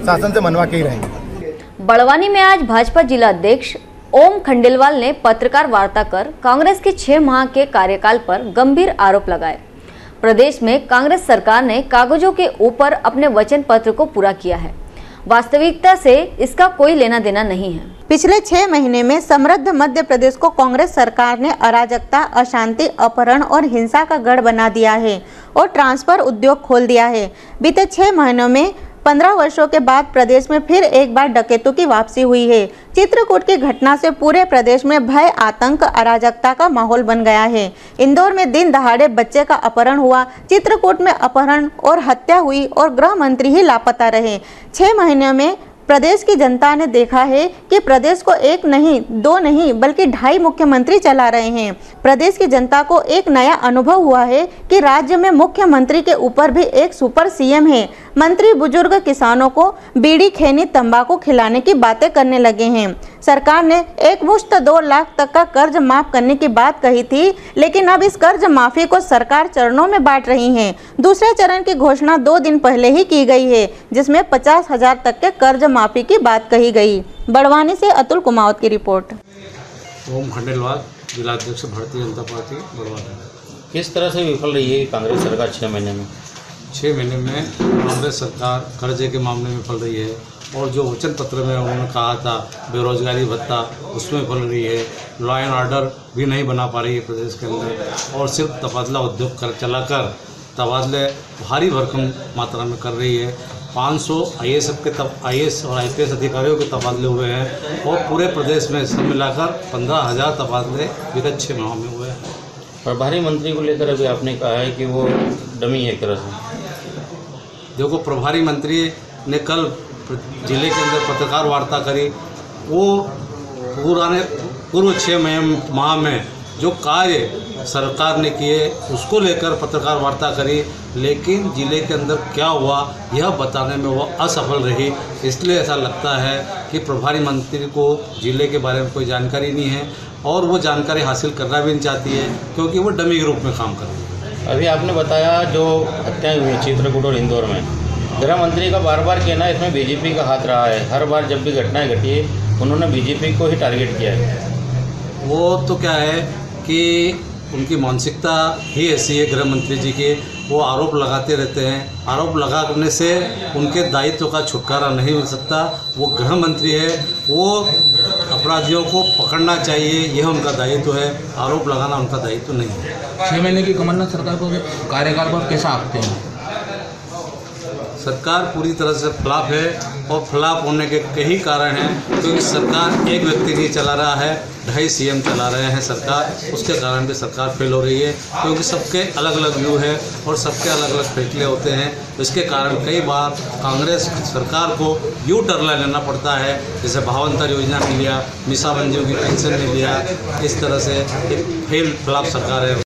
शासन से मनवा के ही रहेंगे। बड़वानी में आज भाजपा जिला अध्यक्ष ओम खंडेलवाल ने पत्रकार वार्ता कर कांग्रेस के 6 माह के कार्यकाल पर गंभीर आरोप लगाए। प्रदेश में कांग्रेस सरकार ने कागजों के ऊपर अपने वचन पत्र को पूरा किया है, वास्तविकता से इसका कोई लेना देना नहीं है। पिछले 6 महीने में समृद्ध मध्य प्रदेश को कांग्रेस सरकार ने अराजकता, अशांति, अपहरण और हिंसा का गढ़ बना दिया है और ट्रांसफर उद्योग खोल दिया है। बीते 6 महीनों में 15 वर्षों के बाद प्रदेश में फिर एक बार डकैतों की वापसी हुई है। चित्रकूट की घटना से पूरे प्रदेश में भय, आतंक, अराजकता का माहौल बन गया है। इंदौर में दिन दहाड़े बच्चे का अपहरण हुआ, चित्रकूट में अपहरण और हत्या हुई और गृह मंत्री ही लापता रहे। 6 महीने में प्रदेश की जनता ने देखा है कि प्रदेश को 1 नहीं 2 नहीं बल्कि 2.5 मुख्यमंत्री चला रहे हैं। प्रदेश की जनता को एक नया अनुभव हुआ है कि राज्य में मुख्यमंत्री के ऊपर भी एक सुपर सीएम है। मंत्री बुजुर्ग किसानों को बीड़ी, खैनी, तंबाकू खिलाने की बातें करने लगे हैं। सरकार ने एक मुश्त 2 लाख तक का कर्ज माफ करने की बात कही थी, लेकिन अब इस कर्ज माफी को सरकार चरणों में बांट रही है। दूसरे चरण की घोषणा 2 दिन पहले ही की गई है, जिसमें 50,000 तक के कर्ज माफी की बात कही गई। बड़वानी से अतुल कुमावत की रिपोर्ट। ओम खंडेलवाल, जिला अध्यक्ष भारतीय जनता पार्टी बड़वानी। किस तरह से विफल रही है कांग्रेस सरकार 6 महीने में? 6 महीने में कांग्रेस सरकार कर्जे के मामले में विफल रही है और जो वचन पत्र में उन्होंने कहा था बेरोजगारी भत्ता, उसमें विफल रही है। लॉ एंड ऑर्डर भी नहीं बना पा रही है प्रदेश के अंदर और सिर्फ तबादला उद्योग चलाकर तबादले भारी भरकम मात्रा में कर रही है। 500 आईएएस और आईपीएस अधिकारियों के तबादले हुए हैं और पूरे प्रदेश में सब मिलाकर 15,000 तबादले विगत 6 माह में हुए हैं। प्रभारी मंत्री को लेकर अभी आपने कहा है कि वो डमी है एक तरह से। देखो, प्रभारी मंत्री ने कल जिले के अंदर पत्रकार वार्ता करी। वो पूर्व 6 माह में जो कार्य सरकार ने किए उसको लेकर पत्रकार वार्ता करी, लेकिन जिले के अंदर क्या हुआ यह बताने में वो असफल रही। इसलिए ऐसा लगता है कि प्रभारी मंत्री को जिले के बारे में कोई जानकारी नहीं है और वो जानकारी हासिल करना भी नहीं चाहती है, क्योंकि वो डमी ग्रुप में काम कर रही है। अभी आपने बताया जो हत्याएं हुई चित्रकूट और इंदौर में, गृह मंत्री का बार बार कहना है इसमें बीजेपी का हाथ रहा है। हर बार जब भी घटनाएं घटी है उन्होंने बीजेपी को ही टारगेट किया है। वो तो क्या है कि उनकी मानसिकता ही ऐसी है गृह मंत्री जी की, वो आरोप लगाते रहते हैं। आरोप लगाने से उनके दायित्व का छुटकारा नहीं मिल सकता। वो गृह मंत्री है, वो अपराधियों को पकड़ना चाहिए, यह उनका दायित्व है। आरोप लगाना उनका दायित्व नहीं है। 6 महीने की कमलनाथ सरकार को कार्यकाल पर कैसा आंकते हैं? सरकार पूरी तरह से फ्लॉप है और फ्लॉप होने के कई कारण हैं, क्योंकि सरकार एक व्यक्ति नहीं चला रहा है, 2.5 सीएम चला रहे हैं सरकार। उसके कारण भी सरकार फेल हो रही है, क्योंकि सबके अलग अलग व्यू है और सबके अलग अलग फैसले होते हैं। इसके कारण कई बार कांग्रेस सरकार को यू टर्न लेना पड़ता है, जैसे भावांतर योजना में लिया, मीसा बंजियों की पेंशन में लिया। इस तरह से एक फेल फ्लॉप सरकार है।